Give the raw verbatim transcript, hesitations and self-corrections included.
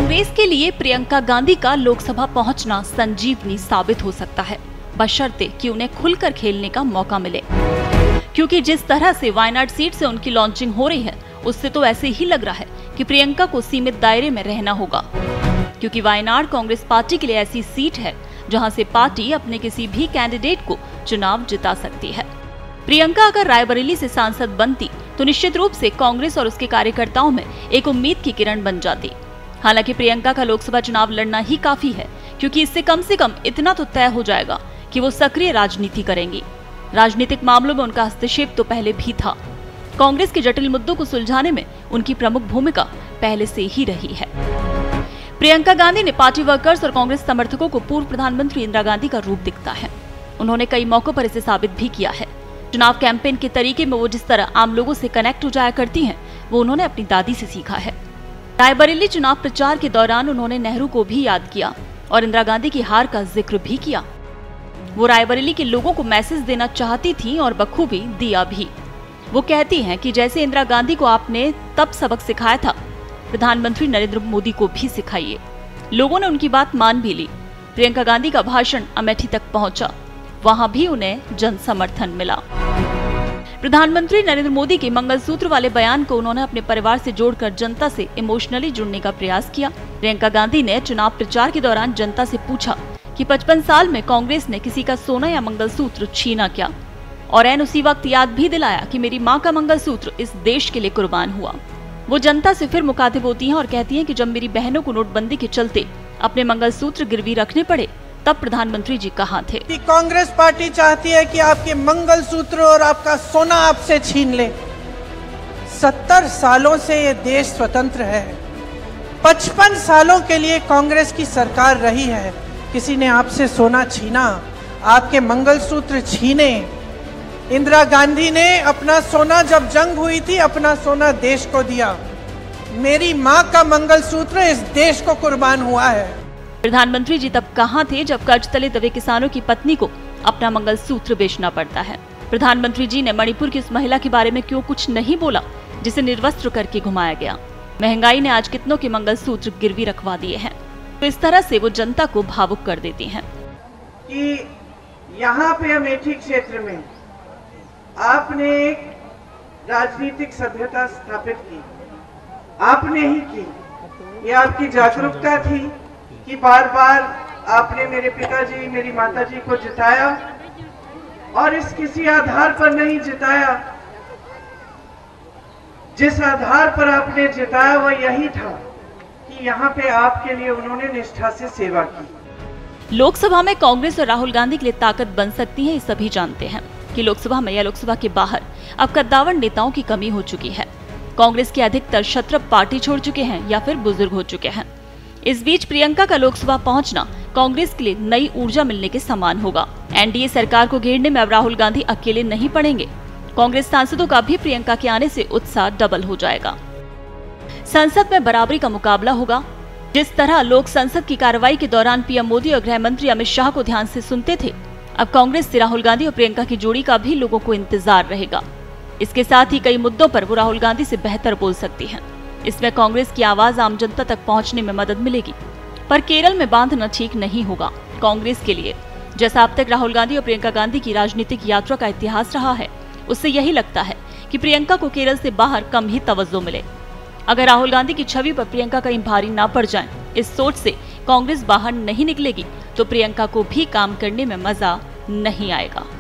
कांग्रेस के लिए प्रियंका गांधी का लोकसभा पहुंचना संजीवनी साबित हो सकता है, बशर्ते कि उन्हें खुलकर खेलने का मौका मिले। क्योंकि जिस तरह से वायनाड सीट से उनकी लॉन्चिंग हो रही है, उससे तो ऐसे ही लग रहा है कि प्रियंका को सीमित दायरे में रहना होगा। क्योंकि वायनाड कांग्रेस पार्टी के लिए ऐसी सीट है जहां से पार्टी अपने किसी भी कैंडिडेट को चुनाव जिता सकती है। प्रियंका अगर रायबरेली से सांसद बनती तो निश्चित रूप से कांग्रेस और उसके कार्यकर्ताओं में एक उम्मीद की किरण बन जाती। हालांकि प्रियंका का लोकसभा चुनाव लड़ना ही काफी है, क्योंकि इससे कम से कम इतना तो तय हो जाएगा कि वो सक्रिय राजनीति करेंगी। राजनीतिक मामलों में उनका हस्तक्षेप तो पहले भी था। कांग्रेस के जटिल मुद्दों को सुलझाने में उनकी प्रमुख भूमिका पहले से ही रही है। प्रियंका गांधी ने पार्टी वर्कर्स और कांग्रेस समर्थकों को पूर्व प्रधानमंत्री इंदिरा गांधी का रूप दिखता है। उन्होंने कई मौकों पर इसे साबित भी किया है। चुनाव कैंपेन के तरीके में वो जिस तरह आम लोगों से कनेक्ट हो जाया करती हैं, वो उन्होंने अपनी दादी से सीखा है। रायबरेली चुनाव प्रचार के दौरान उन्होंने नेहरू को भी याद किया और इंदिरा गांधी की हार का जिक्र भी किया। वो रायबरेली के लोगों को मैसेज देना चाहती थी और बखूबी दिया भी। वो कहती हैं कि जैसे इंदिरा गांधी को आपने तब सबक सिखाया था, प्रधानमंत्री नरेंद्र मोदी को भी सिखाइए। लोगों ने उनकी बात मान भी ली। प्रियंका गांधी का भाषण अमेठी तक पहुंचा, वहां भी उन्हें जन समर्थन मिला। प्रधानमंत्री नरेंद्र मोदी के मंगलसूत्र वाले बयान को उन्होंने अपने परिवार से जोड़कर जनता से इमोशनली जुड़ने का प्रयास किया। प्रियंका गांधी ने चुनाव प्रचार के दौरान जनता से पूछा कि पचपन साल में कांग्रेस ने किसी का सोना या मंगलसूत्र छीना क्या, और ऐन उसी वक्त याद भी दिलाया कि मेरी माँ का मंगलसूत्र इस देश के लिए कुर्बान हुआ। वो जनता से फिर मुखातिब होती हैं और कहती हैं कि जब मेरी बहनों को नोटबंदी के चलते अपने मंगलसूत्र गिरवी रखने पड़े, तब प्रधानमंत्री जी कहाँ थे। कांग्रेस पार्टी चाहती है कि आपके मंगलसूत्र और आपका सोना आपसे छीन ले। सत्तर सालों से ये देश स्वतंत्र है। पचपन सालों के लिए कांग्रेस की सरकार रही है। किसी ने आपसे सोना छीना, आपके मंगलसूत्र छीने। इंदिरा गांधी ने अपना सोना, जब जंग हुई थी, अपना सोना देश को दिया। मेरी माँ का मंगलसूत्र इस देश को कुर्बान हुआ है। प्रधानमंत्री जी तब कहां थे जब कर्ज तले दबे किसानों की पत्नी को अपना मंगलसूत्र बेचना पड़ता है। प्रधानमंत्री जी ने मणिपुर की उस महिला के बारे में क्यों कुछ नहीं बोला जिसे निर्वस्त्र करके घुमाया गया। महंगाई ने आज कितनों के मंगलसूत्र गिरवी रखवा दिए हैं। तो इस तरह से वो जनता को भावुक कर देती हैं। कि यहाँ पे अमेठी क्षेत्र में आपने एक राजनीतिक सभ्यता स्थापित की, आपने ही की। ये आपकी जागरूकता थी कि बार बार आपने मेरे पिताजी, मेरी माताजी को जिताया, और इस किसी आधार पर नहीं जिताया। जिस आधार पर आपने जिताया वह यही था कि यहाँ पे आपके लिए उन्होंने निष्ठा से सेवा की। लोकसभा में कांग्रेस और राहुल गांधी के लिए ताकत बन सकती है, ये सभी जानते हैं कि लोकसभा में या लोकसभा के बाहर अब कद्दावर नेताओं की कमी हो चुकी है। कांग्रेस के अधिकतर क्षत्रप पार्टी छोड़ चुके हैं या फिर बुजुर्ग हो चुके हैं। इस बीच प्रियंका का लोकसभा पहुंचना कांग्रेस के लिए नई ऊर्जा मिलने के समान होगा। एनडीए सरकार को घेरने में अब राहुल गांधी अकेले नहीं पड़ेंगे। कांग्रेस सांसदों का भी प्रियंका के आने से उत्साह डबल हो जाएगा। संसद में बराबरी का मुकाबला होगा। जिस तरह लोग संसद की कार्रवाई के दौरान पीएम मोदी और गृह मंत्री अमित शाह को ध्यान से सुनते थे, अब कांग्रेस से राहुल गांधी और प्रियंका की जोड़ी का भी लोगों को इंतजार रहेगा। इसके साथ ही कई मुद्दों पर वो राहुल गांधी से बेहतर बोल सकती हैं। इसमें कांग्रेस की आवाज आम जनता तक पहुंचने में मदद मिलेगी। पर केरल में बांधना ठीक नहीं होगा कांग्रेस के लिए। जैसा अब तक राहुल गांधी और प्रियंका गांधी की राजनीतिक यात्रा का इतिहास रहा है, उससे यही लगता है कि प्रियंका को केरल से बाहर कम ही तवज्जो मिले। अगर राहुल गांधी की छवि पर प्रियंका कहीं भारी ना पड़ जाए, इस सोच से कांग्रेस बाहर नहीं निकलेगी तो प्रियंका को भी काम करने में मजा नहीं आएगा।